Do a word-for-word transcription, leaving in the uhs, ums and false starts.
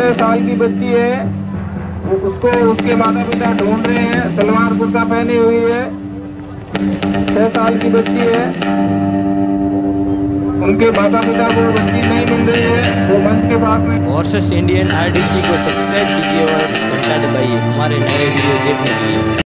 छह साल की बच्ची है, उसको उसके माता पिता ढूंढ रहे हैं। सलवार कुर्ता पहनी हुई है, छह साल की बच्ची है। उनके माता पिता को बच्ची नहीं मिल रही है, वो मंच के पास में। हॉर्सेस इंडियन आरडीसी को सब्सक्राइब कीजिए और घंटा दबाइए हमारे नए वीडियो देखने के लिए।